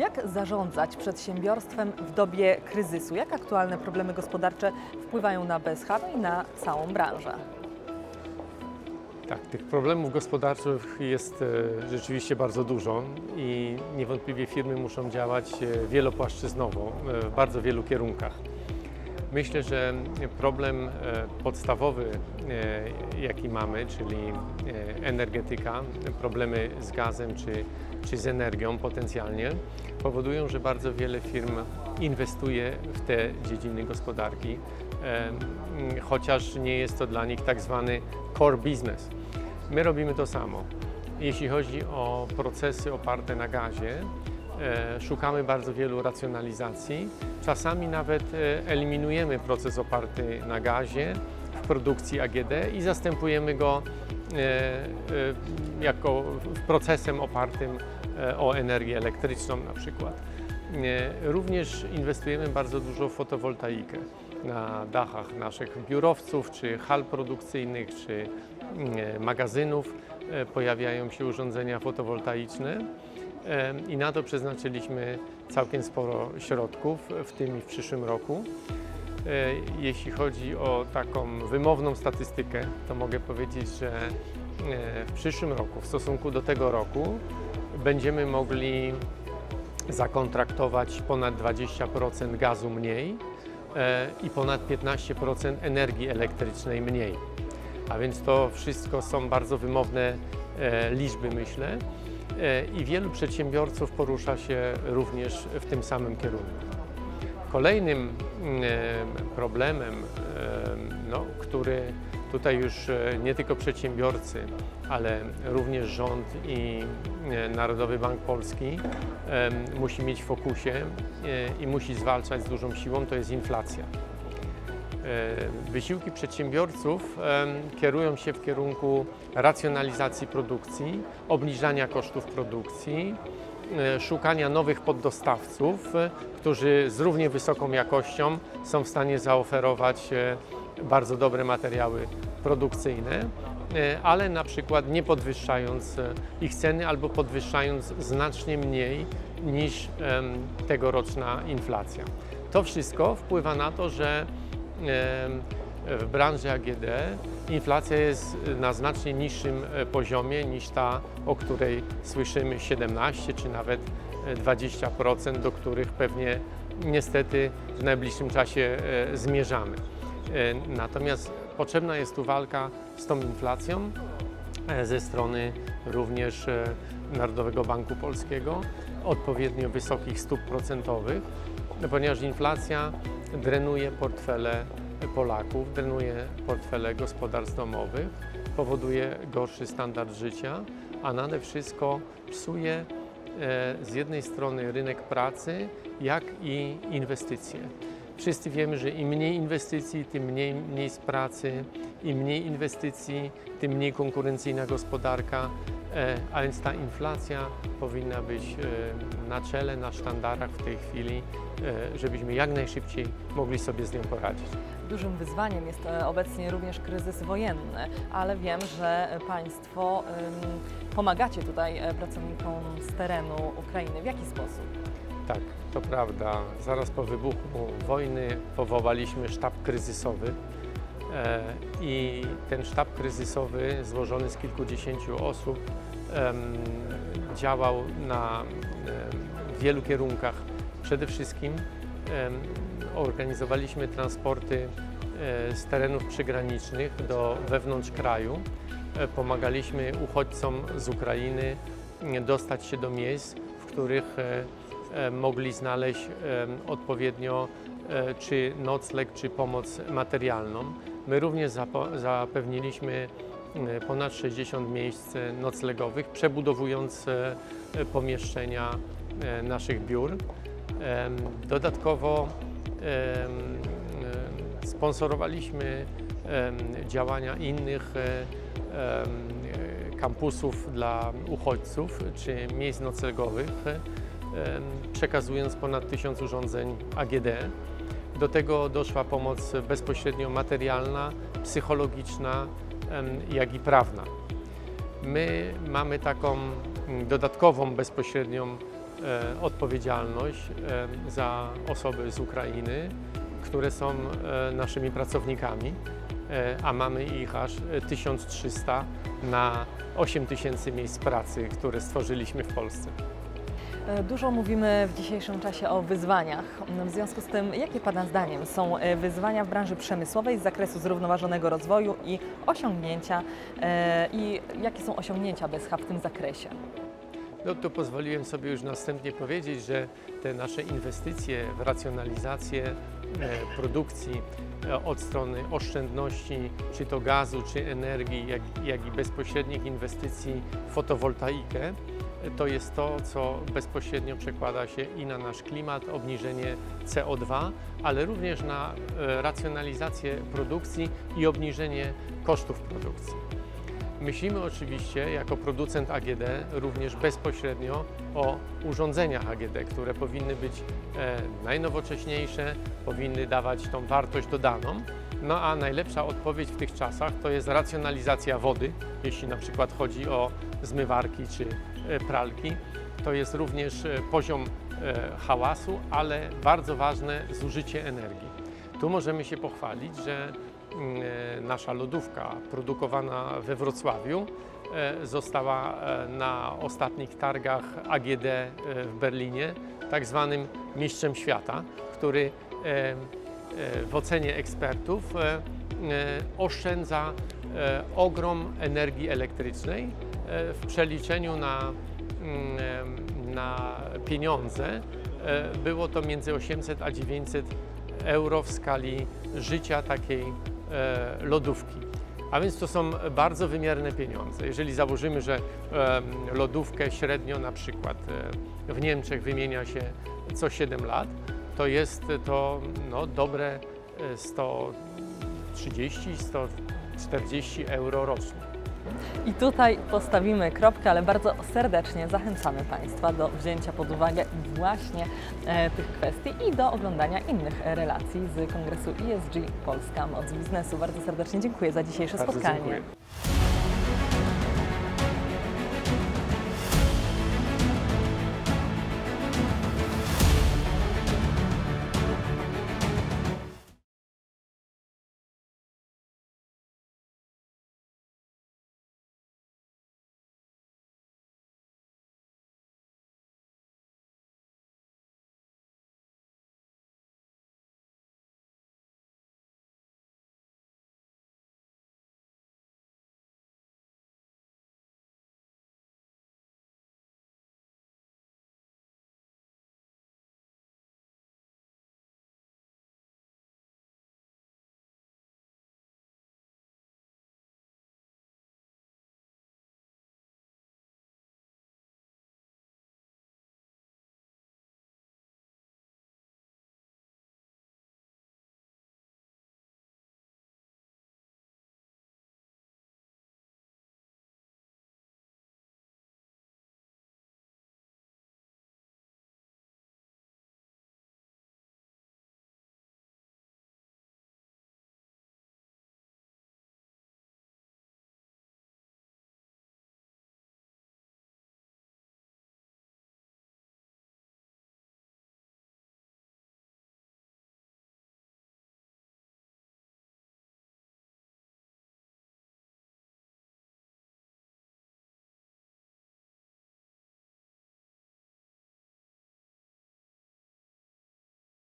Jak zarządzać przedsiębiorstwem w dobie kryzysu? Jak aktualne problemy gospodarcze wpływają na BSH i na całą branżę? Tak, tych problemów gospodarczych jest rzeczywiście bardzo dużo i niewątpliwie firmy muszą działać wielopłaszczyznowo, w bardzo wielu kierunkach. Myślę, że problem podstawowy, jaki mamy, czyli energetyka, problemy z gazem czy z energią potencjalnie, powodują, że bardzo wiele firm inwestuje w te dziedziny gospodarki, chociaż nie jest to dla nich tak zwany core business. My robimy to samo. Jeśli chodzi o procesy oparte na gazie, szukamy bardzo wielu racjonalizacji. Czasami nawet eliminujemy proces oparty na gazie w produkcji AGD i zastępujemy go jako procesem opartym o energię elektryczną na przykład. Również inwestujemy bardzo dużo w fotowoltaikę na dachach naszych biurowców, czy hal produkcyjnych, czy magazynów. Pojawiają się urządzenia fotowoltaiczne i na to przeznaczyliśmy całkiem sporo środków, w tym i w przyszłym roku. Jeśli chodzi o taką wymowną statystykę, to mogę powiedzieć, że w przyszłym roku, w stosunku do tego roku, będziemy mogli zakontraktować ponad 20% gazu mniej i ponad 15% energii elektrycznej mniej. A więc to wszystko są bardzo wymowne liczby, myślę, i wielu przedsiębiorców porusza się również w tym samym kierunku. Kolejnym problemem, który tutaj już nie tylko przedsiębiorcy, ale również rząd i Narodowy Bank Polski musi mieć w fokusie i musi zwalczać z dużą siłą, to jest inflacja. Wysiłki przedsiębiorców kierują się w kierunku racjonalizacji produkcji, obniżania kosztów produkcji, szukania nowych poddostawców, którzy z równie wysoką jakością są w stanie zaoferować bardzo dobre materiały produkcyjne, ale na przykład nie podwyższając ich ceny albo podwyższając znacznie mniej niż tegoroczna inflacja. To wszystko wpływa na to, że w branży AGD inflacja jest na znacznie niższym poziomie niż ta, o której słyszymy, 17 czy nawet 20%, do których pewnie niestety w najbliższym czasie zmierzamy. Natomiast potrzebna jest tu walka z tą inflacją ze strony również Narodowego Banku Polskiego, odpowiednio wysokich stóp procentowych, ponieważ inflacja drenuje portfele Polaków, drenuje portfele gospodarstw domowych, powoduje gorszy standard życia, a nade wszystko psuje z jednej strony rynek pracy, jak i inwestycje. Wszyscy wiemy, że im mniej inwestycji, tym mniej miejsc pracy, im mniej inwestycji, tym mniej konkurencyjna gospodarka, a więc ta inflacja powinna być na czele, na sztandarach w tej chwili, żebyśmy jak najszybciej mogli sobie z nią poradzić. Dużym wyzwaniem jest obecnie również kryzys wojenny, ale wiem, że Państwo pomagacie tutaj pracownikom z terenu Ukrainy. W jaki sposób? Tak, to prawda. Zaraz po wybuchu wojny powołaliśmy sztab kryzysowy i ten sztab kryzysowy złożony z kilkudziesięciu osób działał na wielu kierunkach. Przede wszystkim organizowaliśmy transporty z terenów przygranicznych do wewnątrz kraju. Pomagaliśmy uchodźcom z Ukrainy dostać się do miejsc, w których mogli znaleźć odpowiednio czy nocleg, czy pomoc materialną. My również zapewniliśmy ponad 60 miejsc noclegowych, przebudowując pomieszczenia naszych biur. Dodatkowo sponsorowaliśmy działania innych kampusów dla uchodźców czy miejsc noclegowych, przekazując ponad 1000 urządzeń AGD. Do tego doszła pomoc bezpośrednio materialna, psychologiczna, jak i prawna. My mamy taką dodatkową, bezpośrednią odpowiedzialność za osoby z Ukrainy, które są naszymi pracownikami, a mamy ich aż 1300 na 8000 miejsc pracy, które stworzyliśmy w Polsce. Dużo mówimy w dzisiejszym czasie o wyzwaniach. W związku z tym, jakie Pana zdaniem są wyzwania w branży przemysłowej z zakresu zrównoważonego rozwoju i osiągnięcia, i jakie są osiągnięcia BSH w tym zakresie? No to pozwoliłem sobie już następnie powiedzieć, że te nasze inwestycje w racjonalizację produkcji od strony oszczędności, czy to gazu, czy energii, jak i bezpośrednich inwestycji w fotowoltaikę, to jest to, co bezpośrednio przekłada się i na nasz klimat, obniżenie CO2, ale również na racjonalizację produkcji i obniżenie kosztów produkcji. Myślimy oczywiście jako producent AGD również bezpośrednio o urządzeniach AGD, które powinny być najnowocześniejsze, powinny dawać tą wartość dodaną. No a najlepsza odpowiedź w tych czasach to jest racjonalizacja wody, jeśli na przykład chodzi o zmywarki czy pralki. To jest również poziom hałasu, ale bardzo ważne zużycie energii. Tu możemy się pochwalić, że nasza lodówka produkowana we Wrocławiu została na ostatnich targach AGD w Berlinie tak zwanym mistrzem świata, który w ocenie ekspertów oszczędza ogrom energii elektrycznej. W przeliczeniu na pieniądze było to między 800 a 900 euro w skali życia takiej lodówki. A więc to są bardzo wymierne pieniądze. Jeżeli założymy, że lodówkę średnio na przykład w Niemczech wymienia się co 7 lat, to jest to dobre 130–140 euro rocznie. I tutaj postawimy kropkę, ale bardzo serdecznie zachęcamy Państwa do wzięcia pod uwagę właśnie tych kwestii i do oglądania innych relacji z Kongresu ESG Polska Moc Biznesu. Bardzo serdecznie dziękuję za dzisiejsze spotkanie. Dziękuję.